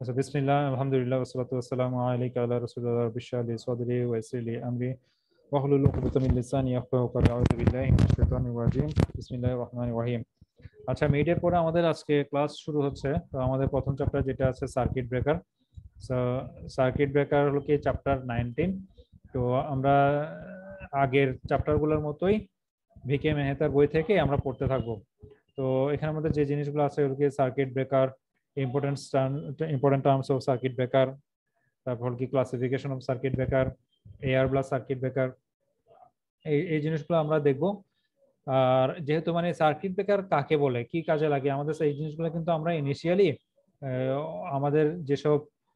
আচ্ছা, বিসমিল্লাহ, আলহামদুলিল্লাহ, ওয়াসসালাতু ওয়াসসালামু আলাইকা আলা রাসূলিল্লাহ, রাব্বি ইশরাহ লি সাদরি ওয়া ইয়াসসির লি আমরি ওয়াহলুল উকদাতাম মিন লিসানি ইয়াফকাহু কওলি। আউযু বিল্লাহি মিনাশ শাইতানির রাজীম। বিসমিল্লাহির রহমানির রহিম। আচ্ছা, মিডের পরে আমাদের আজকে ক্লাস শুরু হচ্ছে। তো আমাদের প্রথম চ্যাপ্টার যেটা আছে circuit breaker. So circuit breaker হলো কি চ্যাপ্টার 19। তো আমরা আগের চ্যাপ্টারগুলোর মতোই ভিকে মেহতার বই থেকে আমরা পড়তে থাকবো। তো এখানে আমাদের যে জিনিসগুলো আছে ওগুলো কি circuit breaker, important terms of circuit breaker, তারপর কি classification of circuit breaker, air blast circuit breaker, এই এই জিনিসগুলো আমরা দেখব। আর যেহেতু মানে সার্কিট ব্রেকার কাকে বলে, কি কাজে লাগে আমাদের, এই জিনিসগুলো কিন্তু আমরা ইনিশিয়ালি আমাদের যেসব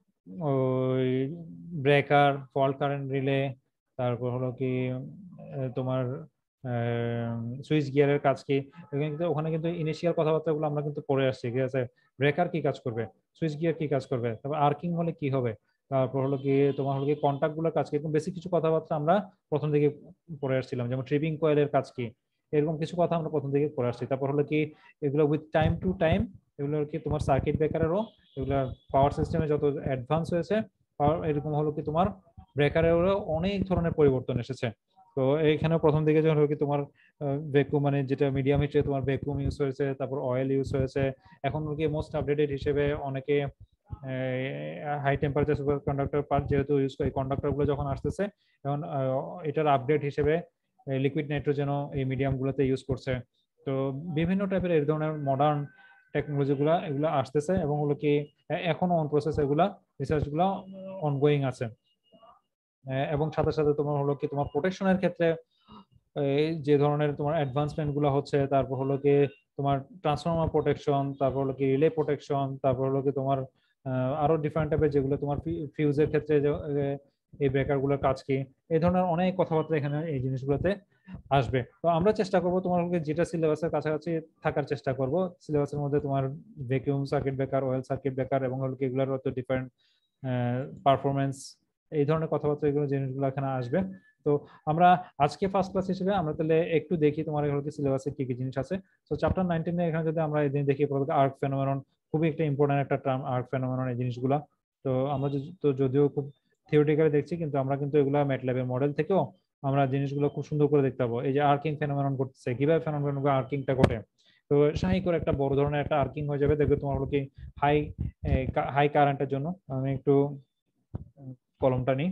ওই ব্রেকার, ফল্ট কারেন্ট রিলে, তারপর হলো কি তোমার সুইচ গিয়ারের কাজ কি, ওখানে কিন্তু ইনিশিয়াল কথাবার্তাগুলো আমরা কিন্তু পড়ে আসছি। ঠিক আছে, ব্রেকার কি কাজ করবে, সুইচ গিয়ার কি কাজ করবে, তারপর আর্কিং হলে কি হবে, তারপর হলো কি তোমার হলো কি কন্টাক্ট গুলোর কাজ কি, এরকম বেসিক কিছু কথাবার্তা আমরা প্রথম দিকে পড়ে আসছিলাম। যেমন ট্রিপিং কয়েলের কাজ কি, এরকম কিছু কথা আমরা প্রথম দিকে পড়ে আসছি। তারপর হলো কি এগুলো উইথ টাইম টু টাইম এগুলো কি তোমার সার্কিট ব্রেকারেরও এগুলো পাওয়ার সিস্টেমে যত অ্যাডভান্স হয়েছে, এরকম হলো কি তোমার ব্রেকারেরও অনেক ধরনের পরিবর্তন এসেছে। তো এইখানে প্রথম দিকে যখন হলো কি তোমার ভ্যাকুয়াম, মানে যেটা মিডিয়াম হিসেবে তোমার ভ্যাকুয়াম ইউজ হয়েছে, তারপর অয়েল ইউজ হয়েছে। এখন হলো কি মোস্ট আপডেটেড হিসেবে অনেকে high temperature super conductor part যেহেতু ইউজ করে, কন্ডাক্টর গুলো যখন আসতেছে এখন এটার আপডেট হিসেবে লিকুইড নাইট্রোজেনও এই মিডিয়াম গুলোতে ইউজ করছে। তো বিভিন্ন টাইপের এই ধরনের মডার্ন টেকনোলজি গুলা এগুলো আসতেছে এবং হলো কি এখনো অন প্রসেস, এগুলা রিসার্চ গুলা অনগোয়িং আছে। এবং সাথে সাথে তোমার হলো কি তোমার প্রোটেকশনের ক্ষেত্রে এই যে ধরনের তোমার অ্যাডভান্সমেন্ট গুলো হচ্ছে, তারপর হলো কি তোমার ট্রান্সফর্মার প্রোটেকশন, তারপর হলো কি রিলে প্রোটেকশন, তারপর হলো কি তোমার আরো ডিফারেন্ট টাইপের যেগুলো তোমার ফিউজের ক্ষেত্রে এই ব্রেকার গুলোর কাজ কি, এই ধরনের অনেক কথাবার্তা এখানে এই জিনিসগুলোতে আসবে। তো আমরা চেষ্টা করবো তোমার যেটা সিলেবাসের কাছাকাছি থাকার চেষ্টা করব। সিলেবাসের মধ্যে তোমার vacuum circuit breaker, oil circuit breaker এবং হলো কি এগুলোর হয়তো ডিফারেন্ট পারফরমেন্স, এই ধরনের কথাবার্তা এগুলো জিনিসগুলো এখানে আসবে। তো আমরা আজকে ফার্স্ট ক্লাস হিসেবে আমরা তাহলে একটু দেখি তোমার হলো কি সিলেবাসে কি কি জিনিস আছে। তো চ্যাপ্টার 19 এখানে যদি আমরা এই দিন দেখি আর্ক ফেনোমেনন, খুবই একটা ইম্পর্টেন্ট একটা টার্ম আর্ক ফেনোমেনন, এই জিনিসগুলা। তো আমরা তো যদিও খুব থিওরিটিক্যালি দেখছি, কিন্তু আমরা কিন্তু এগুলা ম্যাটল্যাবের মডেল থেকেও আমরা জিনিসগুলো খুব সুন্দর করে দেখতে পাবো। এই যে আর্কিং ফেনোমেনন ঘটছে, কিভাবে ফেনোমেনন আর্কিংটা ঘটে। তো শাহি করে একটা বড় ধরনের একটা আর্কিং হয়ে যাবে, দেখবে তোমার হলো কি হাই হাই কারেন্টের জন্য। আমি একটু কলমটা নিই।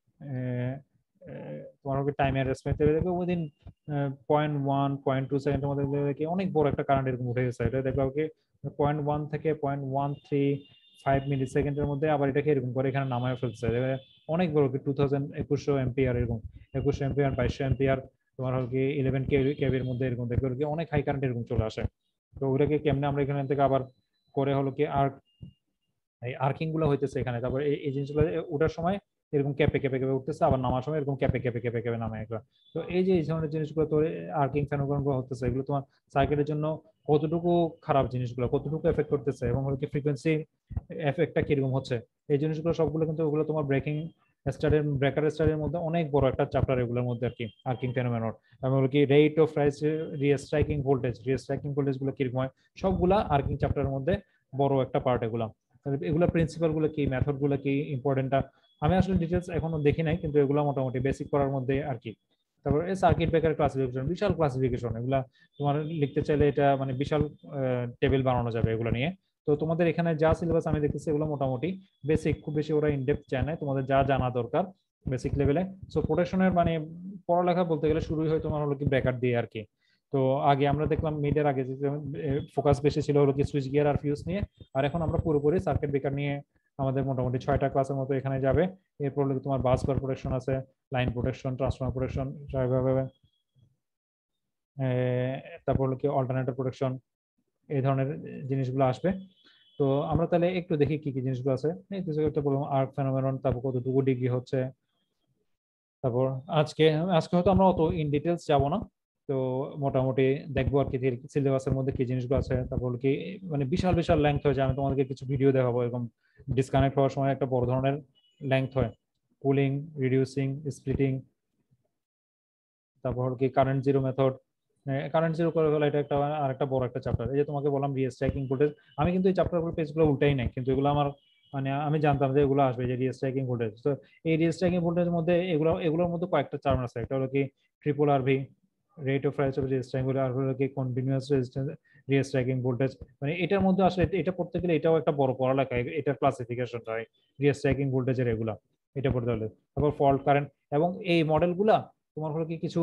তোমার হলো টাইমের রেসপেক্ট দেখবে উইদিন 0.1 0.2 সেকেন্ডের মধ্যে দেখবে অনেক বড় একটা কারেন্ট এরকম উঠে গেছে। এটা দেখবে কি 0.1 থেকে 0.135 মিলি সেকেন্ডের মধ্যে আবার এটাকে এরকম করে এখানে নামায় ফেলছে। অনেক বড় কি 2100 এম্পিয়ার, এরকম 2100 এম্পিয়ার, 2200 এম্পিয়ার, তোমার হলো কি 11 কেভির মধ্যে এরকম দেখবে কি অনেক হাই কারেন্ট এরকম চলে আসে। তো ওটাকে কেমনে আমরা এখান থেকে আবার করে হলো কি এই আর্কিং গুলো হইতেছে এখানে। তারপর এই জিনিসগুলো ওঠার সময় এরকম ক্যাপে ক্যাপে ক্যাপে উঠতেছে, আবার নামার সময় এরকম ক্যাপে ক্যাপে ক্যাপে ক্যাপে নামে এগুলো। তো এই যে এই ধরনের জিনিসগুলো তো আর্কিং ফেনোমেনন গুলো হতেছে, এগুলো তোমার সার্কিটের জন্য কতটুকু খারাপ, জিনিসগুলো কতটুকু এফেক্ট করতেছে এবং হলো কি ফ্রিকোয়েন্সি এফেক্টটা কিরকম হচ্ছে, এই জিনিসগুলো সবগুলো কিন্তু ওগুলো তোমার ব্রেকার স্টারের মধ্যে অনেক বড় একটা চ্যাপ্টার এগুলোর মধ্যে আর কি, আর্কিং ফেনোমেনন। এবং হলো কি রেট অফ রিস্ট্রাইকিং ভোল্টেজ গুলো কিরকম হয়, সবগুলা আর্কিং চ্যাপ্টারের মধ্যে বড় একটা পার্ট এগুলা। এগুলো প্রিন্সিপাল গুলো কি, মেথড গুলো কি, ইম্পর্টেন্টটা আমি আসলে ডিটেলস এখনো দেখি নাই, কিন্তু এগুলো মোটামুটি বেসিক করার মধ্যে আর কি। তারপর এই সার্কিট ব্রেকার ক্লাসিফিকেশন, বিশাল ক্লাসিফিকেশন, এগুলা তোমার লিখতে চাইলে এটা মানে বিশাল টেবিল বানানো যাবে এগুলো নিয়ে। তো তোমাদের এখানে যা সিলেবাস আমি দেখতেছি এগুলো মোটামুটি বেসিক, খুব বেশি ওরা ইনডেপথ চায় না, তোমাদের যা জানা দরকার বেসিক লেভেলে। সো প্রোটেকশনের মানে পড়ালেখা বলতে গেলে শুরুই হয় তোমার হলো কি ব্রেকার দিয়ে আর কি। তো আগে আমরা দেখলাম মিডের আগে ফোকাস বেশি ছিল হলো কি সুইচ গিয়ার আর ফিউজ নিয়ে, আর এখন আমরা পুরোপুরি সার্কিট ব্রেকার নিয়ে আমাদের মোটামুটি 6টা ক্লাসের মতো এখানে যাবে। এরপর তোমার বাস বার প্রোটেকশন আছে, লাইন প্রোটেকশন, ট্রান্সফর্মার প্রোটেকশন, তারপর হলো কি অল্টারনেটর প্রোটেকশন, এই ধরনের জিনিসগুলো আসবে। তো আমরা তাহলে একটু দেখি কি কি জিনিসগুলো আছে। এই কিছু একটা বললাম আর্ক ফেনোমেনন, তারপর কতটুকু ডিগ্রি হচ্ছে। তারপর আজকে আজকে হয়তো আমরা অত ইন ডিটেলস যাব না, তো মোটামুটি দেখবো আর কি সিলেবাসের মধ্যে কি জিনিসগুলো আছে। তারপর কি মানে বিশাল বিশাল লেন্থ হয়ে যায়, আমি তোমাদেরকে কিছু ভিডিও দেখাবো, এরকম ডিসকানেক্ট হওয়ার সময় একটা বড় ধরনের লেন্থ হয়, কুলিং, রিডিউসিং, স্প্লিটিং, তারপর কি current zero method. Current zero করে ফেলা এটা একটা আর একটা বড় একটা চ্যাপ্টার। এই যে তোমাকে বললাম রিস্ট্রাইকিং ভোল্টেজ, আমি কিন্তু এই চ্যাপ্টারগুলো পেজগুলো উল্টাই নাই, কিন্তু এগুলো আমার মানে আমি জানতাম যে এগুলো আসবে, যে রিস্ট্রাইকিং ভোল্টেজ। তো এই রিস্ট্রাইকিং ভোল্টেজের মধ্যে এগুলোর মধ্যে কয়েকটা টার্ম আছে। একটা হলো কি triple RV, rate of rise of restriking voltage, আর হলো কি কন্টিনিউয়াস রেজিস্ট্যান্স রিস্ট্রাইকিং ভোল্টেজ। মানে এটার মধ্যে আসলে এটা পড়তে গেলে এটাও একটা বড় পড়ালেখা, এটার ক্লাসিফিকেশন হয় রিস্ট্রাইকিং ভোল্টেজের এগুলা, এটা পড়তে হলে। তারপর ফল্ট কারেন্ট, এবং এই মডেলগুলা তোমার হলো কি কিছু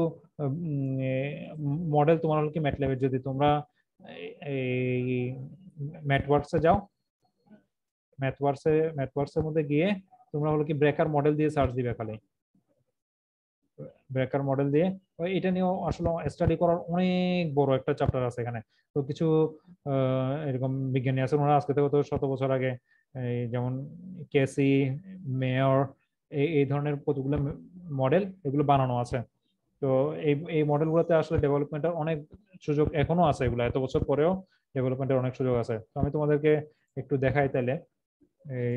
মডেল তোমার হলো কি ম্যাটল্যাবের, যদি তোমরা এই ম্যাথওয়ার্কসে যাও, ম্যাথওয়ার্কসের মধ্যে গিয়ে তোমরা হলো কি ব্রেকার মডেল দিয়ে সার্চ দিবে খালি, ব্রেকার মডেল দিয়ে। এটা নিয়েও আসলে স্টাডি করার অনেক বড় একটা চ্যাপ্টার আছে এখানে। তো কিছু এরকম বিজ্ঞানী আছে, ওনারা আজকে থেকে তো 100 বছর আগে এই যেমন কেসি, মেয়র, এই ধরনের কতগুলো মডেল এগুলো বানানো আছে। তো এই মডেলগুলোতে আসলে ডেভেলপমেন্টের অনেক সুযোগ এখনো আছে, এগুলো এত বছর পরেও ডেভেলপমেন্টের অনেক সুযোগ আছে। তো আমি তোমাদেরকে একটু দেখাই তাইলে। এই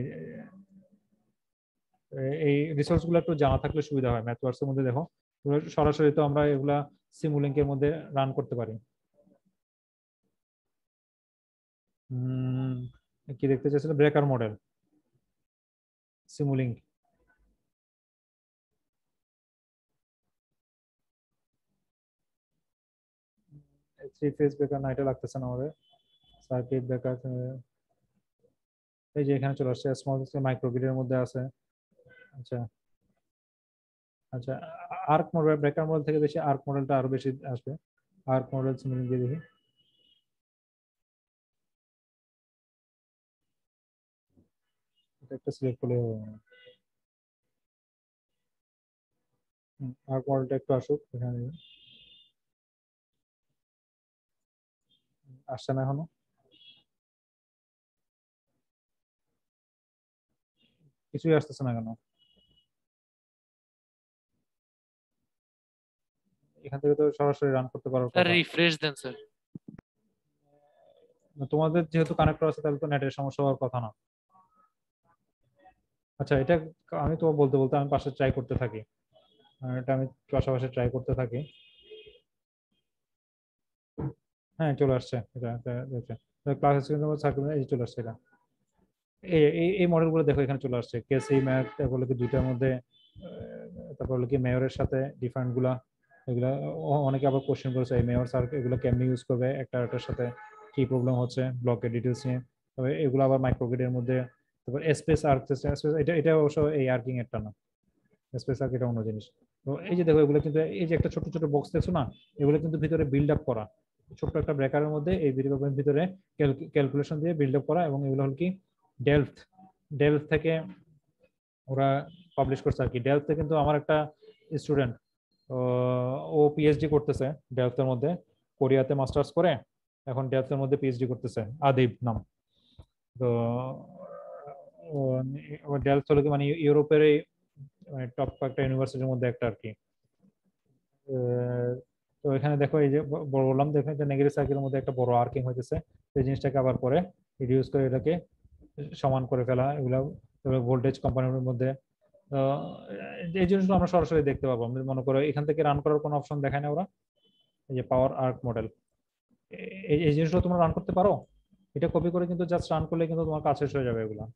এই রিসোর্স গুলো একটু জানা থাকলে সুবিধা হয়। ম্যাথওয়ার্কস এর মধ্যে দেখো, সরাসরি তো আমরা এগুলা সিমুলিংক এর মধ্যে রান করতে পারি। কি দেখতে চাইছিল? Breaker model, Simulink. Three phase breaker না, এটা লাগতেছে না আমাদের। সার্কিট ব্রেকার, এই যে এখানে চলে আসছে, স্মল মাইক্রোগ্রিডের মধ্যে আছে। আচ্ছা আচ্ছা, আর্ক মডেল, ব্রেকার মডেল থেকে বেশি আর্ক মডেলটা আরো বেশি আসবে। আর্ক মডেল সিমুলিংক দিয়ে দেখি। এটা একটা সিলেক্ট করলে আর্ক মডেলটা একটু আসুক এখানে। আসছে না এখনো, কিছুই আসতেছে না কেন? এখান থেকে তো সরাসরি রান করতে পারার স্যার কথা। রিফ্রেশ দেন স্যার। তোমাদের যেহেতু কানেক্টর আছে, তাহলে তো নেটের সমস্যা হওয়ার কথা না। আচ্ছা, এটা আমি তো বলতে বলতে আমি পাশে ট্রাই করতে থাকি, এটা আমি পাশাপাশি ট্রাই করতে থাকি। হ্যাঁ, চলে আসছে এটা, ক্লাস সার্কেল এই যে চলে আসছে এটা। এই এই এই মডেলগুলো দেখো, এখানে চলে আসছে কেসি ম্যাথ, তারপর হলো কি দুইটার মধ্যে তারপর হলো কি মেয়রের সাথে ডিফারেন্ট গুলা, এগুলা অনেকে আবার কোশ্চেন করেছে এই মেয়র স্যার এগুলো কেমনি ইউজ করবে একটা একটার সাথে, কি প্রবলেম হচ্ছে ব্লকের ডিটেলস নিয়ে। তবে এগুলো আবার মাইক্রোগ্রিডের মধ্যে। তারপর স্পেস আর্ক সিস্টেম, এটা অবশ্য এই আর্কিং একটা না, স্পেস আর্ক এটা অন্য জিনিস। তো এই যে দেখো, এগুলো কিন্তু এই যে একটা ছোট ছোট বক্স দেখছো না, এগুলো কিন্তু ভিতরে বিল্ড আপ করা, ছোট্ট একটা ব্রেকারের মধ্যে এই ভিতরে ক্যালকুলেশন দিয়ে বিল্ড আপ করা। এবং এগুলো হল কি ডেলফ, ডেলফ থেকে ওরা পাবলিশ করছে আর কি। ডেলফতে কিন্তু আমার একটা স্টুডেন্ট, ও পিএইচডি করতেছে ডেলফের মধ্যে, কোরিয়াতে মাস্টার্স করে এখন ডেলফের মধ্যে পিএইচডি করতেছে, আদিব নাম। তো ডেলফ হলো কি মানে ইউরোপের এই মানে টপ কয়েকটা ইউনিভার্সিটির মধ্যে একটা আর কি। তো এখানে দেখো, এই যে বললাম, দেখো যে নেগেটিভ সার্কেলের মধ্যে একটা বড় আর্কিং হইতেছে। এই জিনিসটাকে আবার পরে রিডিউস করে এটাকে সমান করে ফেলা, এগুলো ভোল্টেজ কম্পোনেন্টের মধ্যে। তো এই জিনিসগুলো আমরা সরাসরি দেখতে পাবো। আমরা মনে করো এখান থেকে রান করার কোনো অপশন দেখায় না ওরা, এই যে পাওয়ার আর্ক মডেল, এই জিনিসগুলো তোমরা রান করতে পারো। এটা কপি করে কিন্তু জাস্ট রান করলে কিন্তু তোমার কাজ শেষ হয়ে যাবে এগুলা,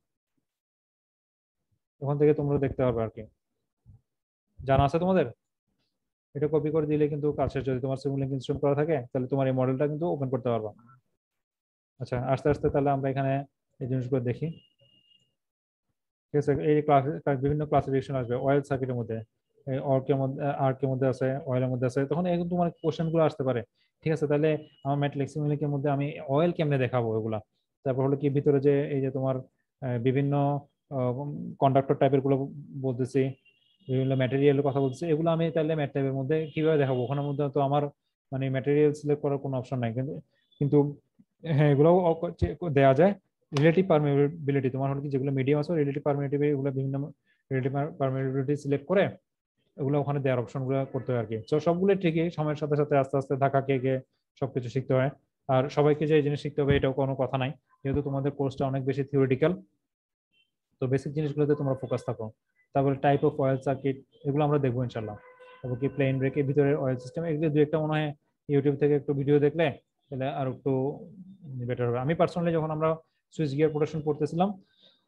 ওখান থেকে তোমরা দেখতে পারবে আর কি। জানা আছে তোমাদের? এটা কপি করে দিলে কিন্তু কাজ শেষ। যদি তোমার সিমুলিংক ইনস্টল করা থাকে, তাহলে তোমার এই মডেলটা কিন্তু ওপেন করতে পারবা। আচ্ছা, আস্তে আস্তে তাহলে আমরা এখানে এই জিনিসগুলো দেখি। ঠিক আছে, এই ক্লাস বিভিন্ন ক্লাসিফিকেশন আসবে অয়েল সার্কিটের মধ্যে, অর্কের মধ্যে, আর্কের মধ্যে আছে, অয়েলের মধ্যে আছে, তখন এখন তোমার কোশ্চেন গুলো আসতে পারে। ঠিক আছে, তাহলে আমার ম্যাট্রিক্স সিমুলিংকের মধ্যে আমি অয়েল কেমনে দেখাবো এগুলা। তারপর হলো কি ভিতরে যে এই যে তোমার বিভিন্ন কন্ডাক্টর টাইপের গুলো বলতেছি, বিভিন্ন ম্যাটেরিয়ালের কথা বলতেছি, এগুলো আমি তাহলে ম্যাটল্যাবের মধ্যে কিভাবে দেখাবো? ওখানের মধ্যে তো আমার মানে ম্যাটেরিয়াল সিলেক্ট করার কোনো অপশন নাই, কিন্তু কিন্তু হ্যাঁ, এগুলোও দেওয়া যায়। রিলেটিভ পারমিয়াবিলিটি, তোমার হলো কি যেগুলো মিডিয়াম আছে রিলেটিভ পারমিয়াবিলিটি, এগুলো বিভিন্ন রিলেটিভ পারমিয়াবিলিটি সিলেক্ট করে এগুলো ওখানে দেওয়ার অপশন গুলো করতে হয় আর কি। তো সবগুলো ঠিকই, সময়ের সাথে সাথে আস্তে আস্তে ধাক্কা খেয়ে গিয়ে সবকিছু শিখতে হয়। আর সবাইকে যে এই জিনিস শিখতে হবে এটাও কোনো কথা নাই, যেহেতু তোমাদের কোর্সটা অনেক বেশি থিওরিটিক্যাল। তো বেসিক জিনিসগুলোতে তোমরা ফোকাস থাকো। তারপরে টাইপ অফ অয়েল সার্কিট, এগুলো আমরা দেখবো ইনশাল্লাহ। তারপর কি প্লেন ব্রেকের ভিতরে অয়েল সিস্টেম, এগুলো দু একটা মনে হয় ইউটিউব থেকে একটু ভিডিও দেখলে তাহলে আর একটু বেটার হবে। আমি পার্সোনালি যখন আমরা সুইচ গিয়ার প্রোটেকশন করতেছিলাম,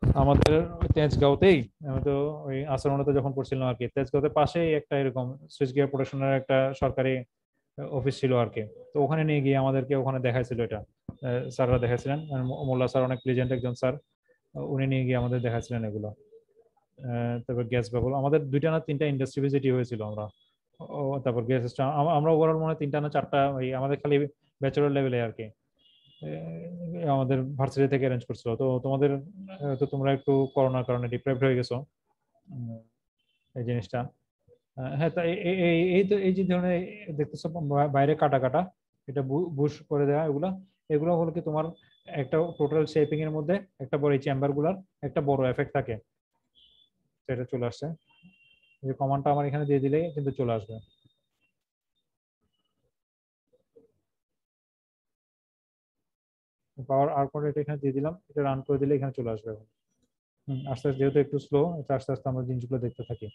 আমাদের তেজগাঁওতেই, আমি তো ওই আসারণতে যখন পড়ছিলাম আর কি, তেজগাঁওতে পাশেই একটা এরকম সুইচ গিয়ার প্রোডাকশনের একটা সরকারি অফিস ছিল আর কি। তো ওখানে নিয়ে গিয়ে আমাদেরকে ওখানে দেখাইছিল এটা, স্যাররা দেখাইছিলেন, মোল্লা স্যার অনেক প্লেজেন্ট একজন স্যার। উনি নিয়ে গিয়ে আমাদের দেখাচ্ছিলেন এগুলো। তারপর গ্যাস বাবল আমাদের দুইটা না তিনটা ইন্ডাস্ট্রি ভিজিটই হয়েছিল আমরা। তারপর গ্যাস সিস্টেম আমরা ওভারঅল মনে হয় তিনটা না চারটা, ওই আমাদের খালি ব্যাচেলর লেভেলে আর কি আমাদের ভার্সিটি থেকে অ্যারেঞ্জ করছিল। তো তোমাদের তো তোমরা একটু করোনার কারণে ডিপ্রাইভড হয়ে গেছো উম, এই জিনিসটা। হ্যাঁ, তা এই তো এই যে ধরনের দেখতেছো বাইরে কাটা কাটা, এটা বুশ করে দেওয়া, এগুলা এগুলো হলো কি তোমার একটা টোটাল শেপিং এর মধ্যে একটা বড় চেম্বার গুলার একটা বড় এফেক্ট থাকে। সেটা চলে আসছে, এই কমান্ডটা আমার এখানে দিয়ে দিলে কিন্তু চলে আসবে। পাওয়ার আর কোড এটা এখানে দিয়ে দিলাম, এটা রান করে দিলে এখানে চলে আসবে এখন। আস্তে আস্তে যেহেতু একটু স্লো, এটা আস্তে আস্তে আমরা জিনিসগুলো দেখতে থাকি।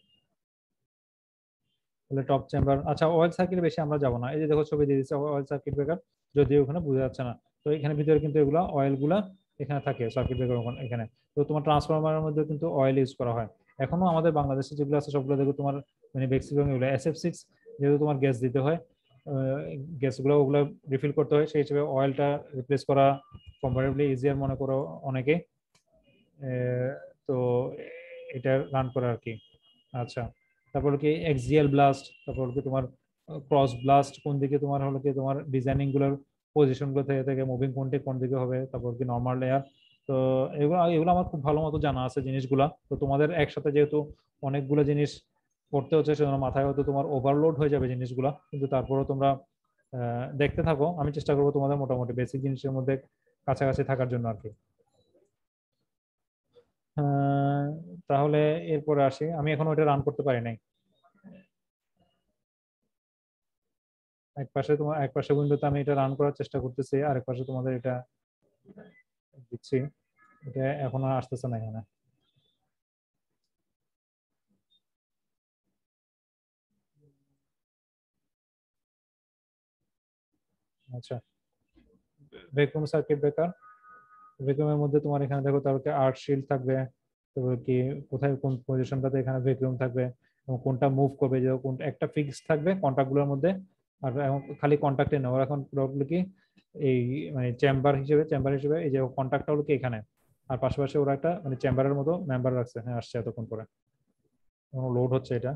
তাহলে টপ চেম্বার, আচ্ছা অয়েল সার্কিট বেশি আমরা যাবো না। এই যে দেখো ছবি দিয়ে দিচ্ছে অয়েল সার্কিট ব্রেকার, যদিও ওখানে বোঝা যাচ্ছে না। তো এখানে ভিতরে কিন্তু এগুলা অয়েল গুলা এখানে থাকে সার্কিট ব্রেকার এখানে। তো তোমার ট্রান্সফরমারের মধ্যে কিন্তু অয়েল ইউজ করা হয়। এখনো আমাদের বাংলাদেশে যেগুলো আছে সবগুলো দেখো তোমার মানে ম্যাক্সিমাম এগুলো SF6, যেহেতু তোমার গ্যাস দিতে হয়, গ্যাসগুলো ওগুলো রিফিল করতে হয়, সেই হিসেবে অয়েলটা রিপ্লেস করা কম্পারেবলি ইজিয়ার মনে করো অনেকে। তো এটা রান করা আর কি। আচ্ছা, তারপর কি এক্সিয়াল ব্লাস্ট, তারপর কি তোমার ক্রস ব্লাস্ট, কোন দিকে তোমার হলো কি তোমার ডিজাইনিং গুলোর পজিশন গুলো থেকে থেকে মুভিং কোনটা কোন দিকে হবে, তারপর কি নর্মাল লেয়ার। তো এগুলো এগুলো আমার খুব ভালো মতো জানা আছে জিনিসগুলা। তো তোমাদের একসাথে যেহেতু অনেকগুলো জিনিস পড়তে হচ্ছে, সেজন্য মাথায় হয়তো তোমার ওভারলোড হয়ে যাবে জিনিসগুলা, কিন্তু তারপরেও তোমরা দেখতে থাকো। আমি চেষ্টা করবো তোমাদের মোটামুটি বেসিক জিনিসের মধ্যে কাছাকাছি থাকার জন্য আর কি। আহ, তাহলে এরপরে আসি, আমি এখন ওইটা রান করতে পারি নাই। এক পাশে উইন্ডোতে আমি এটা রান করার চেষ্টা করতেছি, আরেক পাশে তোমাদের এটা দিচ্ছি। এটা এখনো আসতেছে না এখানে। আচ্ছা, ভ্যাকুয়াম সার্কিট ব্রেকার, ভ্যাকুয়ামের মধ্যে তোমার এখানে দেখো তারপরে আর্ট শিল্ড থাকবে, তারপরে কি কোথায় কোন পজিশনটাতে এখানে ভ্যাকুয়াম থাকবে, এবং কোনটা মুভ করবে, যে কোন একটা ফিক্স থাকবে কন্টাক্ট গুলোর মধ্যে। আর এখন খালি কন্টাক্টে নেই, ওরা এখন পুরোপুরি কি এই মানে চেম্বার হিসেবে এই যে কন্টাক্টটা হলো কি এখানে, আর পাশাপাশি ওরা একটা মানে চেম্বারের মতো মেম্বার রাখছে। হ্যাঁ, আসছে এতক্ষণ পরে, লোড হচ্ছে এটা।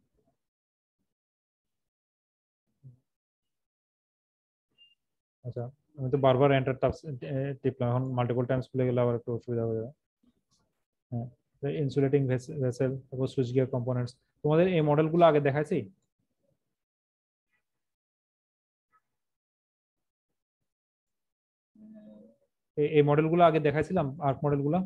আচ্ছা, আমি তো বারবার এন্টার টিপলাম, এখন মাল্টিপল টাইমস খুলে গেলে আবার একটু অসুবিধা হয়ে যাবে। হ্যাঁ, ইনসুলেটিং ভেসেল, তারপর সুইচ গিয়ার কম্পোনেন্টস, তোমাদের এই মডেলগুলো আগে দেখাইছি। এই মডেলগুলো আগে দেখাইছিলাম, আর্ক মডেলগুলো।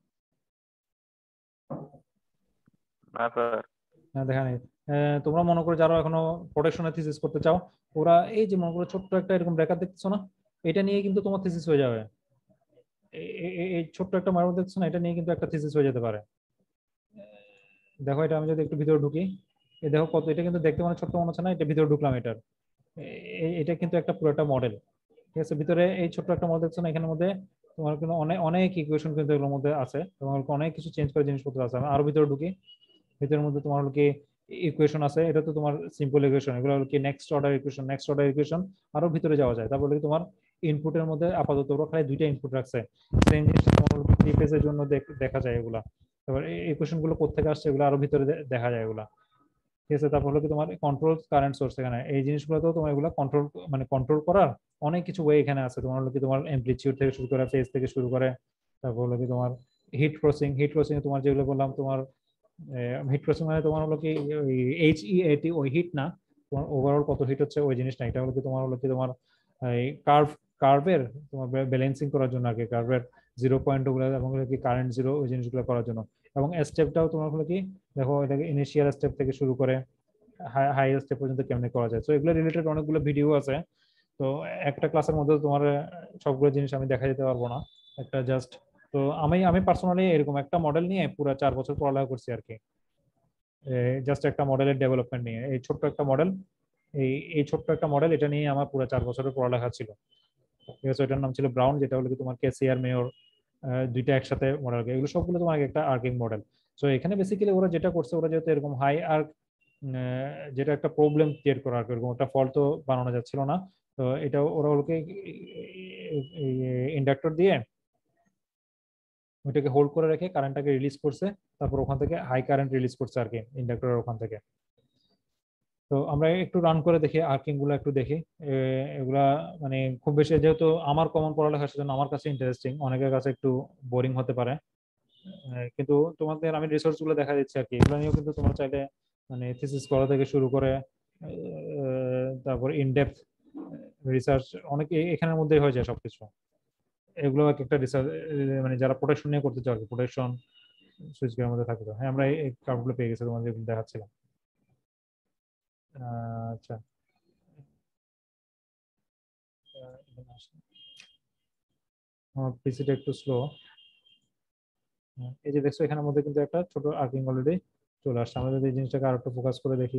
না স্যার। হ্যাঁ, দেখা নেই। তোমরা মনে করো যারা এখনো প্রোডাকশনে থিসিস করতে চাও, ওরা এই যে মনে করো ছোট্ট একটা এরকম ব্রেকার দেখছো না, এটা নিয়ে কিন্তু তোমার থিসিস হয়ে যাবে। এই ছোট্ট একটা মার্বেল দেখছো না, এটা নিয়ে কিন্তু একটা থিসিস হয়ে যেতে পারে। দেখো এটা আমি যদি একটু ভিতরে ঢুকি, এই দেখো কত, এটা কিন্তু দেখতে মানে ছোট্ট মনে হচ্ছে না, এটা ভিতরে ঢুকলাম এটার, এটা কিন্তু একটা পুরোটা মডেল। ঠিক আছে, ভিতরে এই ছোট্ট একটা মডেল দেখছো না, এখানের মধ্যে তোমার কিন্তু অনেক অনেক ইকুয়েশন কিন্তু এগুলোর মধ্যে আছে, এবং অনেক কিছু চেঞ্জ করে জিনিসপত্র আছে। আমি আরো ভিতরে ঢুকি, ভিতরের মধ্যে তোমার হলো কি ইকুয়েশন আছে, এটা তো তোমার সিম্পল ইকুয়েশন, এগুলো হলো কি নেক্সট অর্ডার ইকুয়েশন। আরো ভিতরে যাওয়া যায়, তারপরে তোমার ইনপুটের মধ্যে আপাতত ওরা খালি দুইটা ইনপুট রাখছে। সেম জিনিস তোমার থ্রি ফেজের জন্য দেখা যায় এগুলা। তারপর এই ইকুয়েশন গুলো কোথেকে আসছে এগুলো আরো ভিতরে দেখা যায় এগুলা। ঠিক আছে, তারপর হলো কি তোমার কন্ট্রোল কারেন্ট সোর্স, এখানে এই জিনিসগুলো তো তোমার এগুলো কন্ট্রোল মানে কন্ট্রোল করার অনেক কিছু ওয়ে এখানে আছে। তোমার হলো কি তোমার এমপ্লিটিউড থেকে শুরু করে, ফেজ থেকে শুরু করে, তারপর হলো কি তোমার হিট ক্রসিং তোমার যেগুলো বললাম তোমার, হিট ক্রসিং মানে তোমার হলো কি HEAT, ওই হিট না, তোমার ওভারঅল কত হিট হচ্ছে ওই জিনিস না, এটা হলো কি তোমার হলো কি তোমার এই কার্ভের তোমার ব্যালেন্সিং করার জন্য আর কি, কার্ভের 0 পয়েন্ট গুলো এবং হলো কি কারেন্ট জিরো ওই জিনিসগুলো করার জন্য। এবং স্টেপটাও তোমার হলো কি দেখো, এটাকে ইনিশিয়াল স্টেপ থেকে শুরু করে হাই স্টেপ পর্যন্ত কেমনে করা যায়। তো এগুলো রিলেটেড অনেকগুলো ভিডিও আছে। তো একটা ক্লাসের মধ্যে তোমার সবগুলো জিনিস আমি দেখা যেতে পারবো না, একটা জাস্ট। তো আমি আমি পার্সোনালি এরকম একটা মডেল নিয়ে পুরো 4 বছর পড়ালেখা করছি আর কি, জাস্ট একটা মডেলের ডেভেলপমেন্ট নিয়ে। এই ছোট্ট একটা মডেল, এই এই ছোট্ট একটা মডেল, এটা নিয়ে আমার পুরো 4 বছরের পড়ালেখা ছিল। ঠিক আছে, এটার নাম ছিল ব্রাউন, যেটা হলো কি তোমার কেসিআর মেয়র দুইটা একসাথে মডেল, এগুলো সবগুলো তোমার একটা আর্কিং মডেল। সো এখানে বেসিক্যালি ওরা যেটা করছে, ওরা যেহেতু এরকম হাই আর্ক, যেটা একটা প্রবলেম ক্রিয়েট করা আর কি, এরকম একটা ফল্ট তো বানানো যাচ্ছিল না। তো এটা ওরা ওকে ইন্ডাক্টর দিয়ে ওইটাকে হোল্ড করে রেখে কারেন্টটাকে রিলিজ করছে, তারপর ওখান থেকে হাই কারেন্ট রিলিজ করছে আর কি ইন্ডাক্টরের ওখান থেকে। তো আমরা একটু রান করে দেখি আর্কিং গুলো একটু দেখি। এগুলা মানে খুব বেশি, যেহেতু আমার কমন পড়ালেখা সেজন্য আমার কাছে ইন্টারেস্টিং, অনেকের কাছে একটু বোরিং হতে পারে, কিন্তু তোমাদের আমি রিসোর্স গুলো দেখা দিচ্ছি আর কি। এগুলো নিয়েও কিন্তু তোমরা চাইলে মানে থিসিস করা থেকে শুরু করে তারপর ইনডেপথ রিসার্চ অনেক এখানের মধ্যেই হয়ে যায় সবকিছু। এগুলো এক একটা রিসার্চ, মানে যারা প্রোটেকশন নিয়ে করতে চাও, প্রোটেকশন সুইচ গিয়ারের মধ্যে থাকবে। হ্যাঁ, আমরা এই কার্ডগুলো পেয়ে গেছি তোমাদের যেগুলো দেখাচ্ছিলাম। আচ্ছা, আমার পিসিটা একটু স্লো। এই যে দেখছো এখানের মধ্যে কিন্তু একটা ছোট আর্কিং অলরেডি চলে আসছে। আমরা যদি এই জিনিসটাকে আর একটু ফোকাস করে দেখি,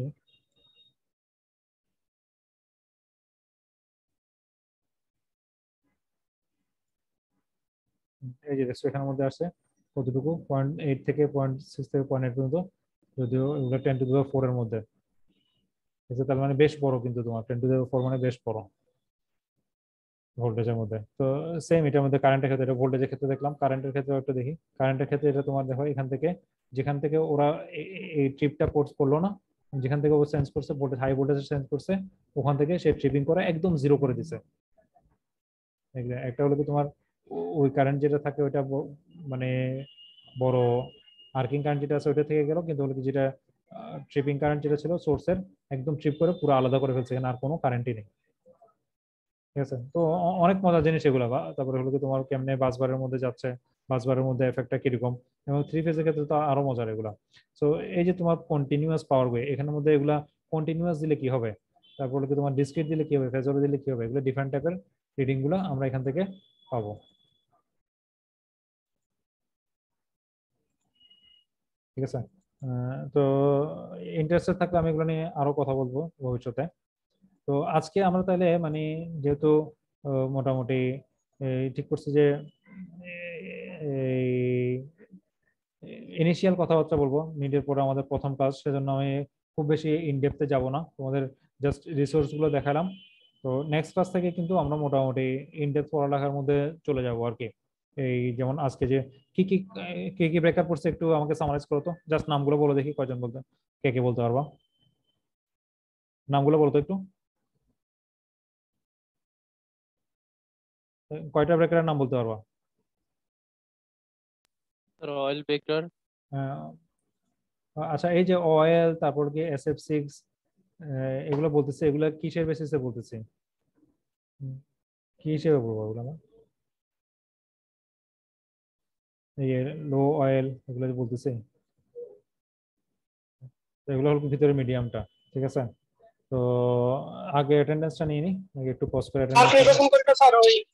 এই যে দেখছো এখানের মধ্যে আসছে কতটুকু, 0.8 থেকে 0.6 থেকে 0.8 পর্যন্ত, যদিও এগুলো 10⁴ এর মধ্যে। তার মানে বেশ বড়, কিন্তু তোমার 10⁴ মানে বেশ বড় ভোল্টেজের মধ্যে। তো সেম এটার মধ্যে কারেন্টের ক্ষেত্রে, এটা ভোল্টেজের ক্ষেত্রে দেখলাম, কারেন্টের ক্ষেত্রে একটু দেখি। কারেন্টের ক্ষেত্রে এটা তোমার দেখো এখান থেকে, যেখান থেকে ওরা এই ট্রিপটা কোর্স করলো না, যেখান থেকে ও সেন্স করছে ভোল্টেজ, হাই ভোল্টেজ সেন্স করছে, ওখান থেকে সে ট্রিপিং করে একদম জিরো করে দিছে। একটা হলো কি তোমার ওই কারেন্ট যেটা থাকে ওইটা মানে বড়, আর্কিং কারেন্ট যেটা আছে ওইটা থেকে গেল, কিন্তু হলো কি যেটা ট্রিপিং কারেন্ট যেটা ছিল সোর্সের, একদম ট্রিপ করে পুরো আলাদা করে ফেলছে, এখানে আর কোনো কারেন্টই নেই। ঠিক আছে, তো অনেক মজার জিনিস এগুলো। তারপরে হলো কি তোমার কেমনে বাসবারের মধ্যে যাচ্ছে, বাসবারের মধ্যে এফেক্টটা কিরকম, এবং থ্রি ফেজের ক্ষেত্রে তো আরো মজার এগুলা। তো এই যে তোমার কন্টিনিউয়াস পাওয়ার ওয়ে, এখানের মধ্যে এগুলা কন্টিনিউয়াস দিলে কি হবে, তারপর হলো কি তোমার ডিসক্রিট দিলে কি হবে, ফেজর দিলে কি হবে, এগুলো ডিফারেন্ট টাইপের রিডিং গুলো আমরা এখান থেকে পাবো। ঠিক আছে, তো ইন্টারেস্টেড থাকলে আমি এগুলো নিয়ে আরো কথা বলবো ভবিষ্যতে। তো আজকে আমরা তাহলে মানে যেহেতু মোটামুটি ঠিক করছি যে ইনিশিয়াল কথাবার্তা বলবো, মিডের পরে আমাদের প্রথম কাজ, সেজন্য আমি খুব বেশি ইনডেপথে যাব না, তোমাদের জাস্ট রিসোর্স গুলো দেখালাম। তো নেক্সট ক্লাস থেকে কিন্তু আমরা মোটামুটি ইনডেপথ পড়ালেখার মধ্যে চলে যাব আর কি। এই যেমন আজকে যে কি কি কি কি ব্রেকআপ করছে একটু আমাকে সামারাইজ করো তো, জাস্ট নামগুলো বলো দেখি, কয়জন বলতে, কে কে বলতে পারবা, নামগুলো বলো তো একটু, কয়টা ব্রেকারের নাম বলতে পারবা? রয়্যাল বেকার। আহ, আচ্ছা, এই যে অয়েল, তারপর কি SF6, এগুলো বলতেছে, এগুলো কিসের বেসিসে বলতেছে, কি হিসেবে বলবো এগুলো আমরা? এই লো অয়েল এগুলো যে বলতেছে, তো এগুলো হল ভিতরে মিডিয়ামটা। ঠিক আছে, তো আগে অ্যাটেন্ডেন্সটা নিয়ে নি, আগে একটু পজ করে আপনি এরকম করে স্যার ওই